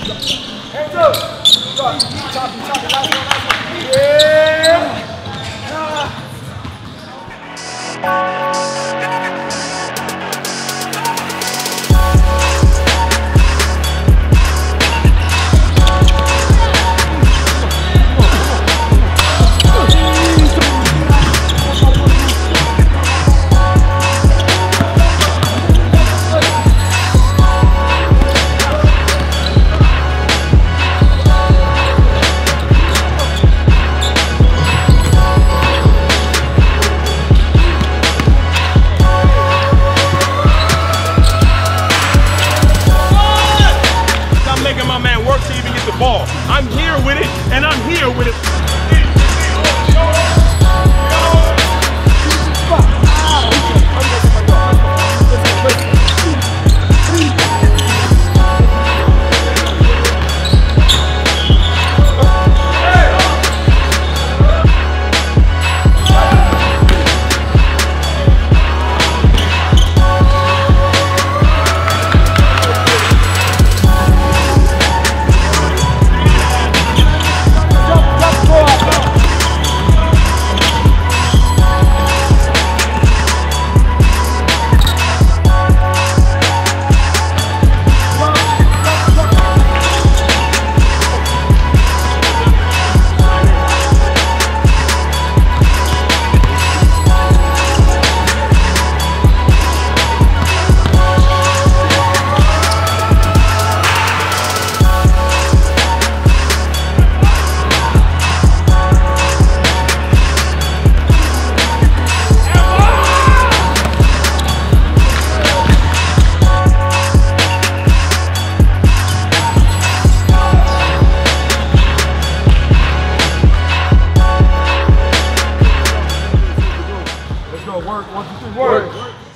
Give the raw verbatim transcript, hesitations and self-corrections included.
Hands up. Drop. Chop it, chop it. Last one, last one. Yeah. Ball. I'm here with it, and I'm here with it. Work, one, two, three, work. work.